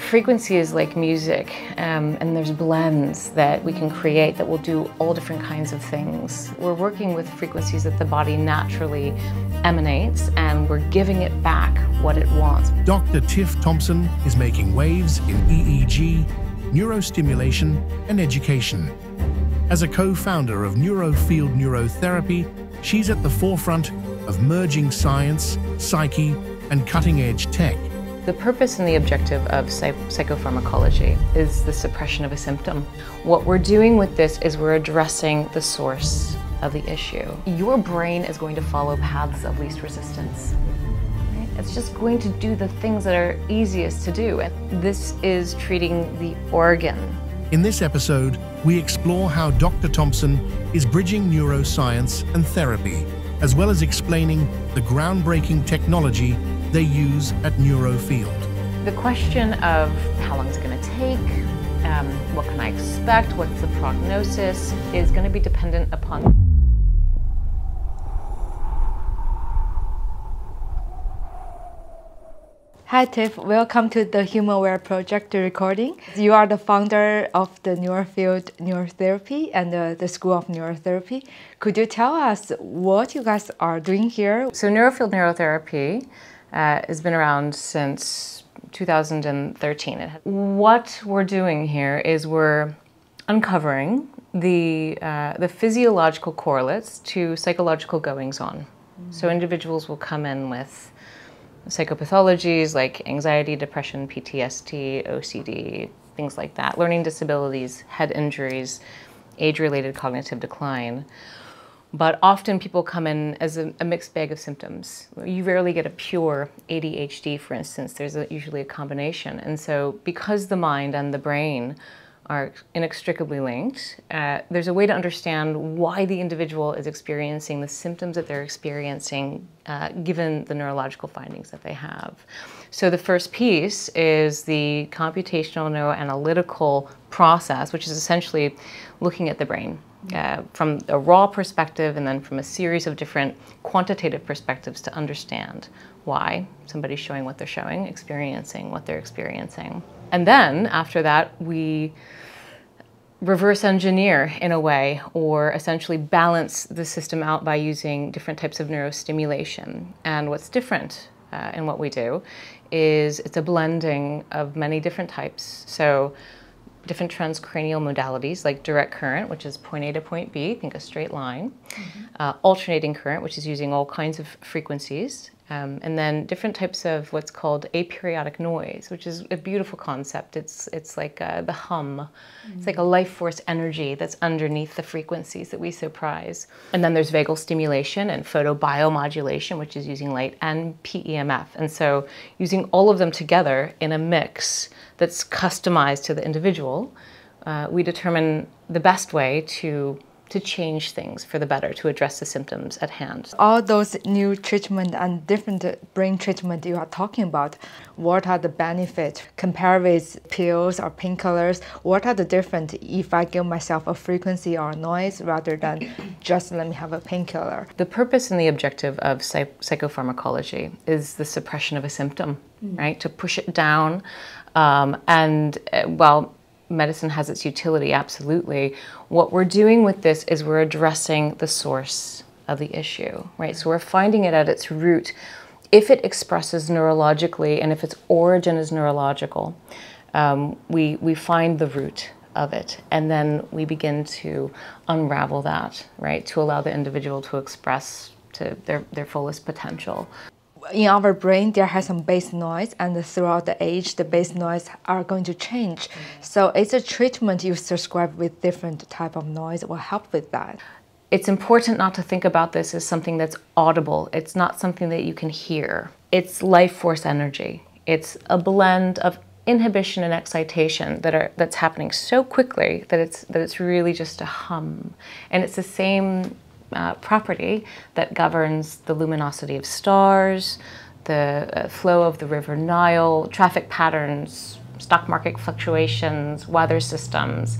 Frequency is like music, and there's blends that we can create that will do all different kinds of things. We're working with frequencies that the body naturally emanates, and we're giving it back what it wants. Dr. Tiff Thompson is making waves in EEG, neurostimulation, and education. As a co-founder of Neurofield Neurotherapy, she's at the forefront of merging science, psyche, and cutting-edge tech. The purpose and the objective of psychopharmacology is the suppression of a symptom. What we're doing with this is we're addressing the source of the issue. Your brain is going to follow paths of least resistance. Right? It's just going to do the things that are easiest to do. And this is treating the organ. In this episode, we explore how Dr. Thompson is bridging neuroscience and therapy, as well as explaining the groundbreaking technology they use at Neurofield. The question of how long is it going to take, what can I expect, what's the prognosis, is going to be dependent upon. Hi Tiff, welcome to the HumanWare Project recording. You are the founder of the Neurofield Neurotherapy and the School of Neurotherapy. Could you tell us what you guys are doing here? So Neurofield Neurotherapy has been around since 2013. What we're doing here is we're uncovering the physiological correlates to psychological goings-on. So individuals will come in with psychopathologies like anxiety, depression, PTSD, OCD, things like that, learning disabilities, head injuries, age-related cognitive decline. But often people come in as a mixed bag of symptoms. You rarely get a pure ADHD, for instance. There's usually a combination. And so because the mind and the brain are inextricably linked, there's a way to understand why the individual is experiencing the symptoms that they're experiencing given the neurological findings that they have. So the first piece is the computational neuroanalytical process, which is essentially looking at the brain from a raw perspective and then from a series of different quantitative perspectives to understand why somebody's showing what they're showing, experiencing what they're experiencing. And then after that, we reverse engineer in a way, or essentially balance the system out by using different types of neurostimulation. And what's different in what we do is it's a blending of many different types. So different transcranial modalities like direct current, which is point A to point B, think a straight line. Alternating current, which is using all kinds of frequencies. And then different types of what's called aperiodic noise, which is a beautiful concept. It's like the hum. It's like a life force energy that's underneath the frequencies that we so prize. And then there's vagal stimulation and photobiomodulation, which is using light, and PEMF. And so using all of them together in a mix that's customized to the individual, we determine the best way to change things for the better, to address the symptoms at hand. All those new treatment and different brain treatment you are talking about, what are the benefits compared with pills or painkillers? What are the different if I give myself a frequency or noise rather than just let me have a painkiller? The purpose and the objective of psychopharmacology is the suppression of a symptom, right? To push it down, while medicine has its utility, absolutely. What we're doing with this is we're addressing the source of the issue, right? So we're finding it at its root. If it expresses neurologically and if its origin is neurological, we find the root of it, and then we begin to unravel that, right? To allow the individual to express to their fullest potential. In our brain, there has some base noise, and throughout the age, the base noise are going to change. So it's a treatment you prescribe with different type of noise will help with that. It's important not to think about this as something that's audible. It's not something that you can hear. It's life force energy. It's a blend of inhibition and excitation that's happening so quickly that it's really just a hum. And it's the same property that governs the luminosity of stars, the flow of the river Nile, traffic patterns, stock market fluctuations, weather systems.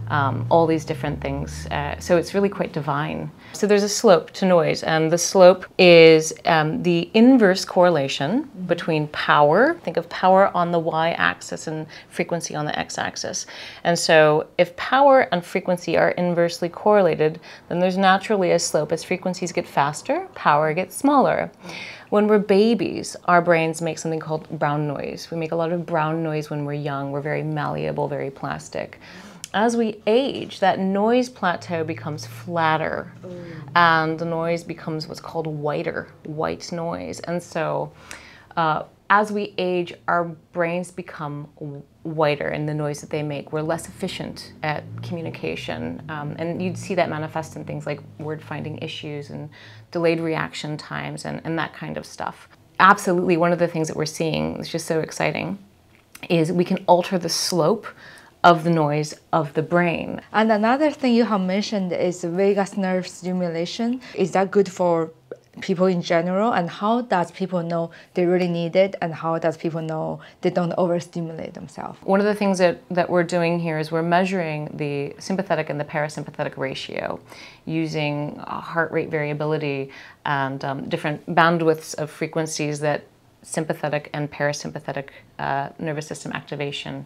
all these different things. So it's really quite divine. So there's a slope to noise, and the slope is the inverse correlation between power. Think of power on the y-axis and frequency on the x-axis. And so if power and frequency are inversely correlated, then there's naturally a slope. As frequencies get faster, power gets smaller. When we're babies, our brains make something called brown noise. We make a lot of brown noise when we're young. We're very malleable, very plastic. As we age, that noise plateau becomes flatter, and the noise becomes what's called whiter, white noise. And so as we age, our brains become whiter in the noise that they make. We're less efficient at communication. And you'd see that manifest in things like word finding issues and delayed reaction times and that kind of stuff. Absolutely, one of the things that we're seeing, it's just so exciting, is we can alter the slope of the noise of the brain. And another thing you have mentioned is vagus nerve stimulation. Is that good for people in general? And how does people know they really need it? And how does people know they don't overstimulate themselves? One of the things that we're doing here is we're measuring the sympathetic and the parasympathetic ratio using heart rate variability and different bandwidths of frequencies that sympathetic and parasympathetic nervous system activation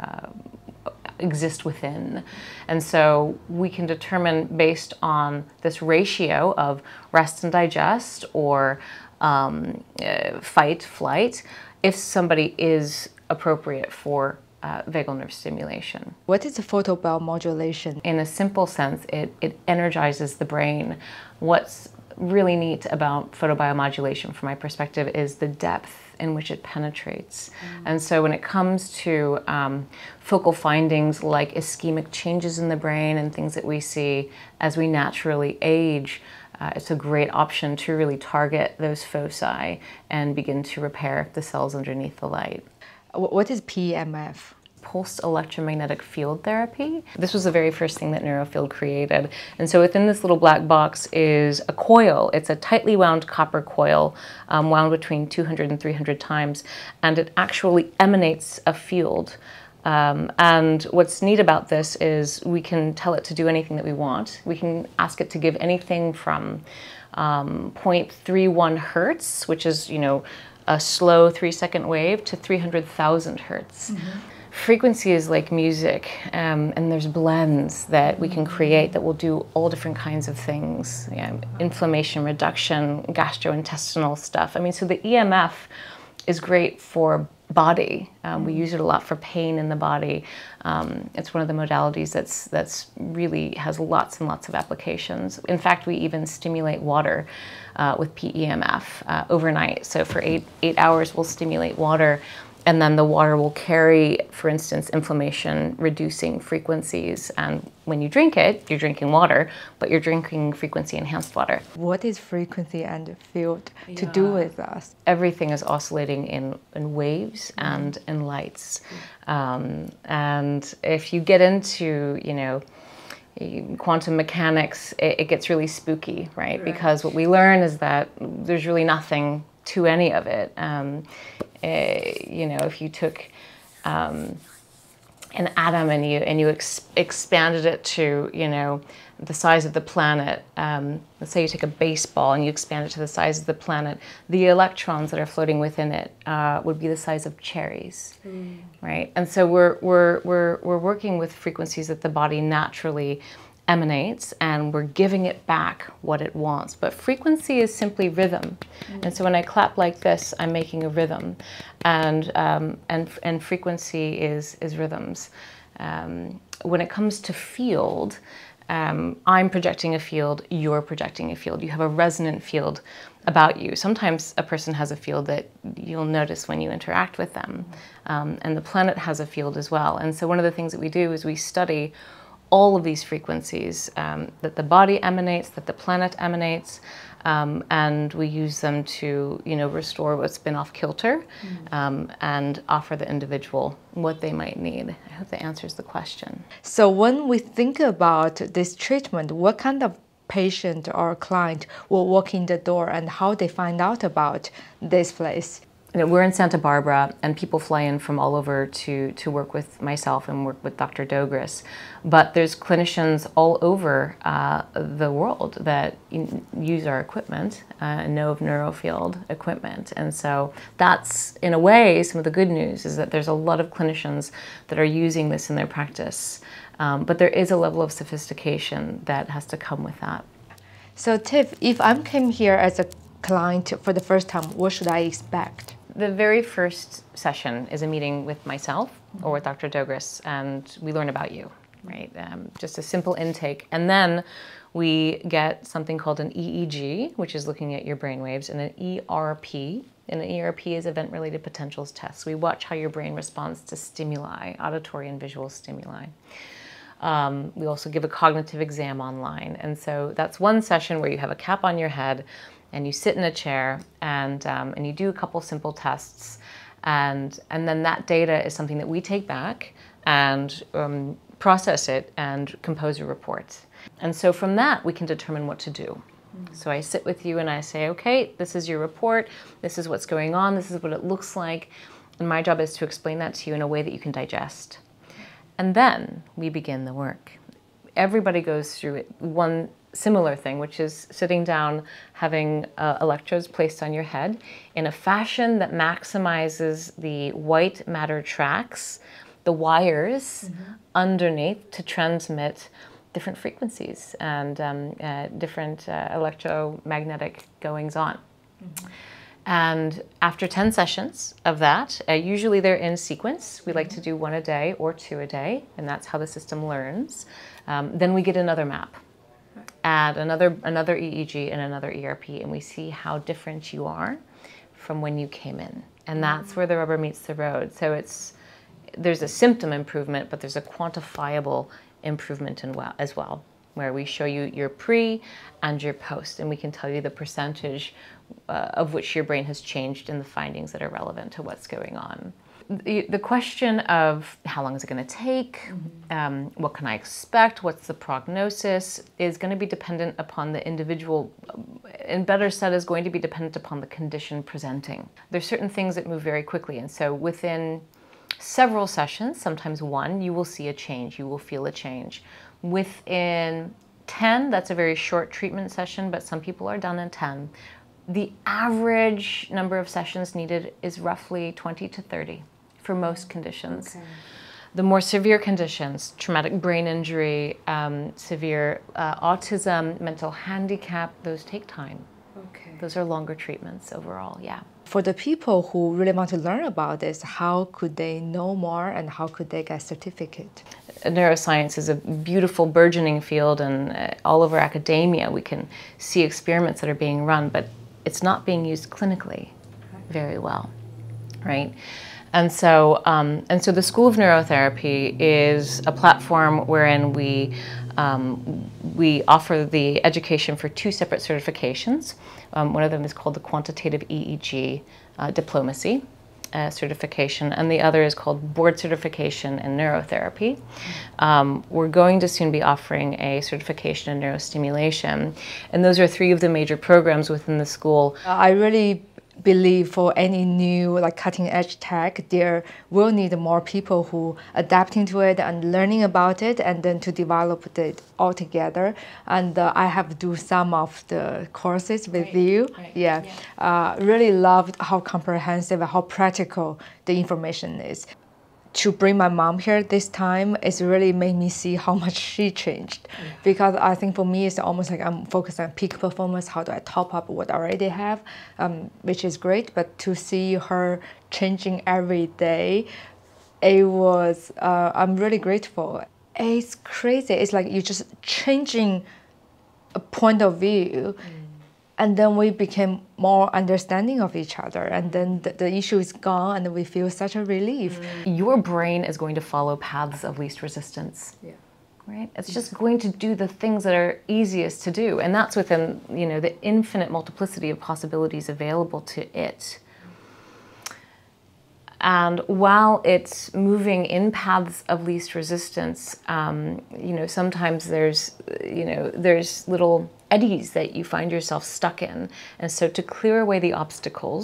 exist within. And so we can determine based on this ratio of rest and digest or fight, flight, if somebody is appropriate for vagal nerve stimulation. What is photobiomodulation? In a simple sense, it energizes the brain. What's really neat about photobiomodulation from my perspective is the depth in which it penetrates. And so when it comes to focal findings like ischemic changes in the brain and things that we see as we naturally age, it's a great option to really target those foci and begin to repair the cells underneath the light. What is PEMF? Pulsed electromagnetic field therapy. This was the very first thing that Neurofield created. And so within this little black box is a coil. It's a tightly wound copper coil, wound between 200 and 300 times, and it actually emanates a field. And what's neat about this is we can tell it to do anything that we want. We can ask it to give anything from 0.31 hertz, which is, you know, a slow 3-second wave, to 300,000 hertz. Frequency is like music, and there's blends that we can create that will do all different kinds of things. Inflammation reduction, gastrointestinal stuff. I mean, so the EMF is great for body. We use it a lot for pain in the body. It's one of the modalities that's really has lots and lots of applications. In fact, we even stimulate water with PEMF overnight. So for eight hours, we'll stimulate water. And then the water will carry, for instance, inflammation-reducing frequencies. And when you drink it, you're drinking water, but you're drinking frequency-enhanced water. What is frequency and field to do with us? Everything is oscillating in waves and in lights. And if you get into, you know, quantum mechanics, it gets really spooky, right? Because what we learn is that there's really nothing to any of it. You know, if you took an atom and you expanded it to, you know, the size of the planet, let's say you take a baseball and you expand it to the size of the planet, the electrons that are floating within it would be the size of cherries, right? And so we're working with frequencies that the body naturally emanates, and we're giving it back what it wants. But frequency is simply rhythm. And so when I clap like this, I'm making a rhythm. And frequency is rhythms. When it comes to field, I'm projecting a field, you're projecting a field. You have a resonant field about you. Sometimes a person has a field that you'll notice when you interact with them. And the planet has a field as well. And so one of the things that we do is we study all of these frequencies that the body emanates, that the planet emanates, and we use them to, you know, restore what's been off kilter and offer the individual what they might need. I hope that answers the question. So when we think about this treatment, what kind of patient or client will walk in the door and how they find out about this place? we're in Santa Barbara, and people fly in from all over to work with myself and work with Dr. Dogris. But there's clinicians all over the world that use our equipment and know of Neurofield equipment. And so that's, in a way, some of the good news is that there's a lot of clinicians that are using this in their practice. But there is a level of sophistication that has to come with that. So Tiff, if I came here as a client for the first time, what should I expect? The very first session is a meeting with myself or with Dr. Dogris, and we learn about you, right? Just a simple intake. And then we get something called an EEG, which is looking at your brain waves, and an ERP. And an ERP is event-related potentials test. We watch how your brain responds to stimuli, auditory and visual stimuli. We also give a cognitive exam online. And so that's one session where you have a cap on your head and you sit in a chair and you do a couple simple tests. And then that data is something that we take back and process it and compose a report. And so from that, we can determine what to do. So I sit with you and I say, okay, this is your report. This is what's going on. This is what it looks like. And my job is to explain that to you in a way that you can digest. And then we begin the work. Everybody goes through one similar thing, which is sitting down, having electrodes placed on your head in a fashion that maximizes the white matter tracks, the wires underneath to transmit different frequencies and different electromagnetic goings on. And after 10 sessions of that, usually they're in sequence. We like to do 1 a day or 2 a day, and that's how the system learns. Then we get another map, add another EEG and another ERP, and we see how different you are from when you came in. And that's where the rubber meets the road. So there's a symptom improvement, but there's a quantifiable improvement as well, where we show you your pre and your post, and we can tell you the percentage of which your brain has changed in the findings that are relevant to what's going on. The question of how long is it going to take, what can I expect, what's the prognosis, is going to be dependent upon the individual, and better said, is going to be dependent upon the condition presenting. There's certain things that move very quickly, and so within several sessions, sometimes one, you will see a change, you will feel a change. Within 10, that's a very short treatment session, but some people are done in 10. The average number of sessions needed is roughly 20 to 30 for most conditions. Okay. The more severe conditions, traumatic brain injury, severe autism, mental handicap, those take time. Okay. Those are longer treatments overall, yeah. For the people who really want to learn about this, how could they know more and how could they get a certificate? Neuroscience is a beautiful burgeoning field, and all over academia we can see experiments that are being run, but it's not being used clinically very well, right? And so the School of Neurotherapy is a platform wherein we offer the education for 2 separate certifications. One of them is called the Quantitative EEG Diplomacy certification, and the other is called Board Certification in Neurotherapy. We're going to soon be offering a certification in neurostimulation, and those are 3 of the major programs within the school. I really believe for any new cutting edge tech, there will need more people who adapting to it and learning about it and then to develop it all together. And I have do some of the courses with you. Really loved how comprehensive and how practical the information is. To bring my mom here this time, it's really made me see how much she changed. Because I think for me, it's almost like I'm focused on peak performance. How do I top up what I already have, which is great. But to see her changing every day, it was, I'm really grateful. It's crazy. It's like you're just changing a point of view. And then we became more understanding of each other, and then the issue is gone, and we feel such a relief. Your brain is going to follow paths of least resistance, right? It's just going to do the things that are easiest to do, and that's within the infinite multiplicity of possibilities available to it. And while it's moving in paths of least resistance, sometimes there's little eddies that you find yourself stuck in. And so to clear away the obstacles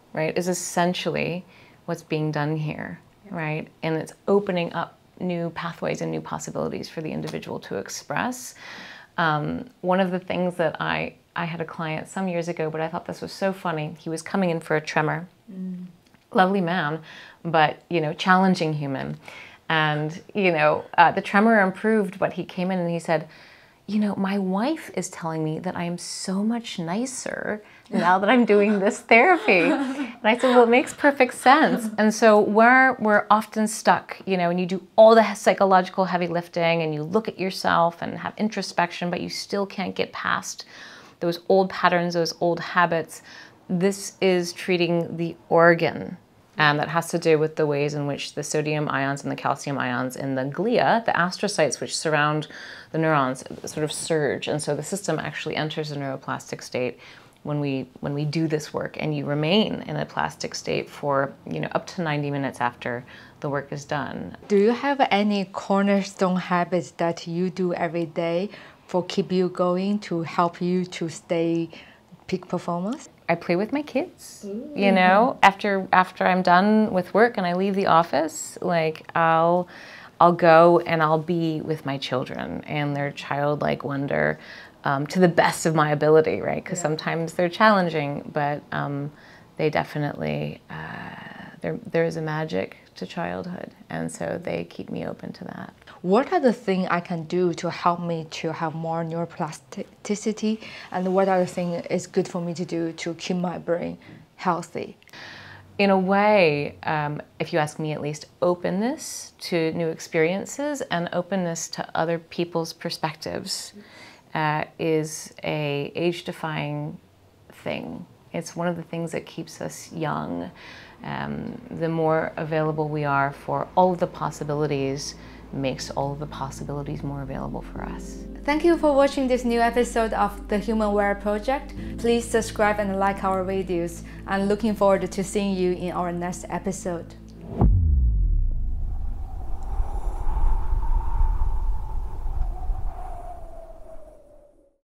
right, is essentially what's being done here, right? And it's opening up new pathways and new possibilities for the individual to express. One of the things that I had a client some years ago, but I thought this was so funny. He was coming in for a tremor. Lovely man, but, you know, challenging human. And, you know, the tremor improved, but he came in and he said, you know, my wife is telling me that I am so much nicer now that I'm doing this therapy. And I said, well, it makes perfect sense. And so we're often stuck, you know, and you do all the psychological heavy lifting and you look at yourself and have introspection, but you still can't get past those old patterns, those old habits. This is treating the organ. And that has to do with the ways in which the sodium ions and the calcium ions in the glia, the astrocytes which surround the neurons, sort of surge. And so the system actually enters a neuroplastic state when we do this work, and you remain in a plastic state for, you know, up to 90 minutes after the work is done. Do you have any cornerstone habits that you do every day for keep you going to help you to stay peak performance? I play with my kids, you know, after I'm done with work and I leave the office, like I'll go and I'll be with my children and their childlike wonder to the best of my ability, right? Because sometimes they're challenging, but they definitely, there is a magic to childhood, and so they keep me open to that. What are the things I can do to help me to have more neuroplasticity, and what are the things is good for me to do to keep my brain healthy? In a way, if you ask me at least, openness to new experiences and openness to other people's perspectives is a age-defying thing. It's one of the things that keeps us young. The more available we are for all of the possibilities makes all of the possibilities more available for us. Thank you for watching this new episode of the HumanWare Project. Please subscribe and like our videos. I'm looking forward to seeing you in our next episode.